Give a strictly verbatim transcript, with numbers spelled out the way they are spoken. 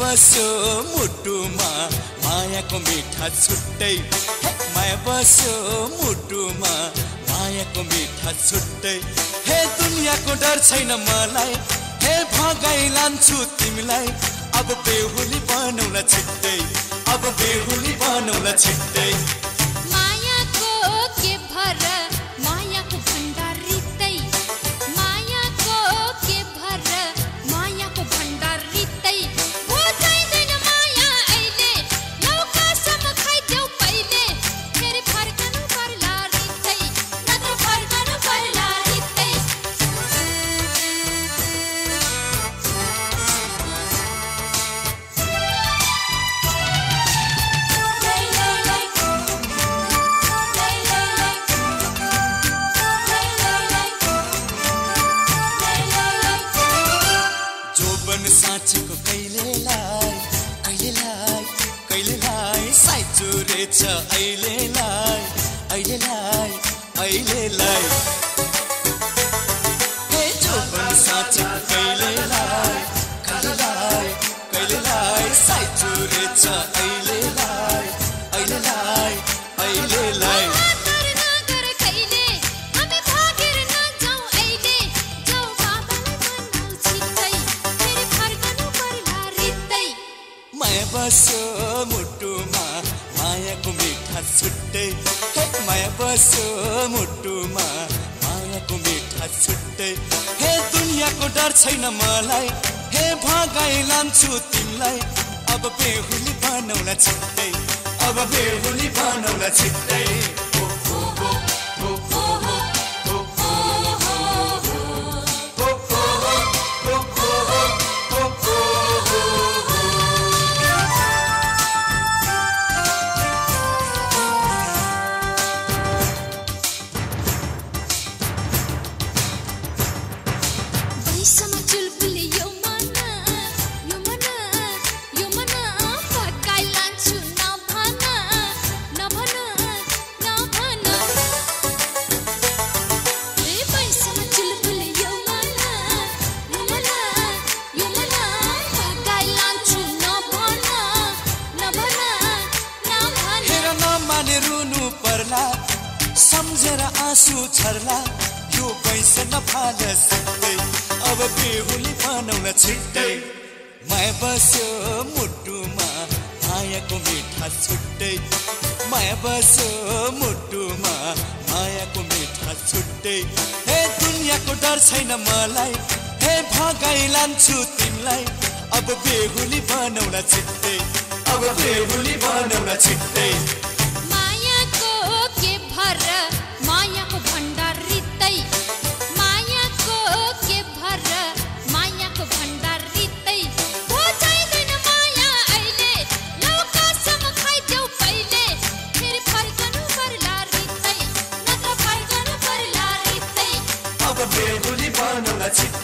बस्यो मुटुमा मायाको मिठा छुट्टै माया बस्यो मुटुमा मायाको मिठा छुट्टै हे दुनियाँको डर छैन मलाई हे भगाइ लान्छु तिमीलाई अब बेहुली बनाउला छिट्टै अब बेहुली बनाउला छिट्टै मायाको के भर मायाको भण्डार रित्तै मायाको के भर मायाको भण्डार रित्तै हो चाहिँदैन माया अहिले लौकासम्म खाइदेऊ पहिले फेरि फर्कनु पर्ला रित्तै नत्र फर्कनु पर्ला रित्तै साँचको कहिलेलाई कहिलेलाई कहिलेलाई साइचुरेछ अहिलेलाई अहिलेलाई अहिलेलाई हे जोबन साँचको कहिलेलाई कहिलेलाई कहिलेलाई साइचुरेछ अहिलेलाई अहिलेलाई अहिलेलाई माया बस्यो मुटुमा मायाको मिठा छुट्टै हे माया बस्यो मुटुमा मायाको मिठा छुट्टै हे दुनियाँको डर छैन मलाई हे भगाइ लान्छु तिमीलाई अब बेहुली बनाउला छिट्टै अब बेहुली बनाउला छिट्टै रुनु पर्ला सम्झेर आँसु छर्ला यो पैस नफाल सक्दै अब बेहुली बनाउला छिट्टै माया बस्यो मुटुमा मायाको मिठा छुट्टै माया बस्यो मुटुमा मायाको मिठा छुट्टै हे दुनियाँको डर छैन मलाई हे भगाइ लान्छु तिमीलाई अब बेहुली बनाउला छिट्टै अब बेहुली बनाउला छिट्टै मायाको भण्डार रित्तै मायाको के भर मायाको भण्डार रित्तै हो चाहिँदैन माया अहिले लौकासम्म खाइदेऊ पहिले फेरि फर्कनु पर्ला रित्तै नत्र फर्कनु पर्ला रित्तै अब बेहुली बनाउला छिट्टै